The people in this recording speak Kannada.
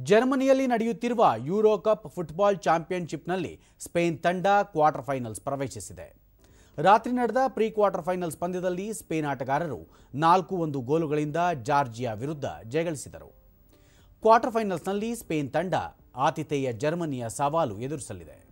ಜರ್ಮನಿಯಲ್ಲಿ ನಡೆಯುತ್ತಿರುವ ಯೂರೋ ಕಪ್ ಫುಟ್ಬಾಲ್ ಚಾಂಪಿಯನ್‌ಶಿಪ್‌ನಲ್ಲಿ ಸ್ಪೇನ್ ತಂಡ ಕ್ವಾರ್ಟರ್ ಫೈನಲ್ಸ್ ಪ್ರವೇಶಿಸಿದೆ. ರಾತ್ರಿ ನಡೆದ ಪ್ರೀ ಕ್ವಾರ್ಟರ್ ಫೈನಲ್ಸ್ ಪಂದ್ಯದಲ್ಲಿ ಸ್ಪೇನ್ ಆಟಗಾರರು 4-1 ಗೋಲುಗಳಿಂದ ಜಾರ್ಜಿಯಾ ವಿರುದ್ಧ ಜಯಗಳಿಸಿದರು. ಕ್ವಾರ್ಟರ್ ಫೈನಲ್ಸ್‌ನಲ್ಲಿ ಸ್ಪೇನ್ ತಂಡ ಆತಿಥೇಯ ಜರ್ಮನಿಯ ಸವಾಲು ಎದುರಿಸಲಿದೆ.